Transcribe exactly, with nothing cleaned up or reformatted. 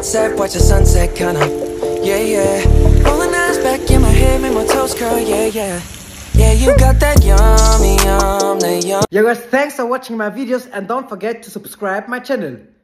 sunset, watch the sunset kind of. Yeah, yeah. Rolling eyes back in my head, make my toes curl. Yeah, yeah. Yeah, you got that yummy, yum, that yum. Yo guys, thanks for watching my videos and don't forget to subscribe my channel.